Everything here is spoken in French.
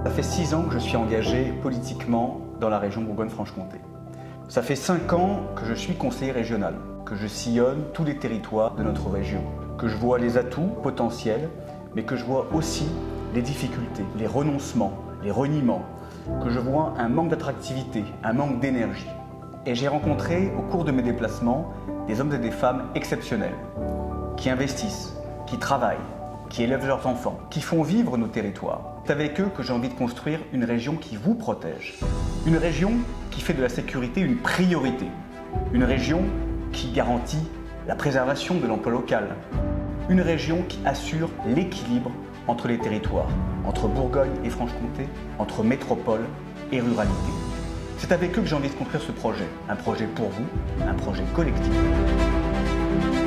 Ça fait 6 ans que je suis engagé politiquement dans la région Bourgogne-Franche-Comté. Ça fait 5 ans que je suis conseiller régional, que je sillonne tous les territoires de notre région, que je vois les atouts potentiels, mais que je vois aussi les difficultés, les renoncements, les reniements, que je vois un manque d'attractivité, un manque d'énergie. Et j'ai rencontré au cours de mes déplacements des hommes et des femmes exceptionnels, qui investissent, qui travaillent, qui élèvent leurs enfants, qui font vivre nos territoires. C'est avec eux que j'ai envie de construire une région qui vous protège. Une région qui fait de la sécurité une priorité. Une région qui garantit la préservation de l'emploi local. Une région qui assure l'équilibre entre les territoires, entre Bourgogne et Franche-Comté, entre métropole et ruralité. C'est avec eux que j'ai envie de construire ce projet. Un projet pour vous, un projet collectif.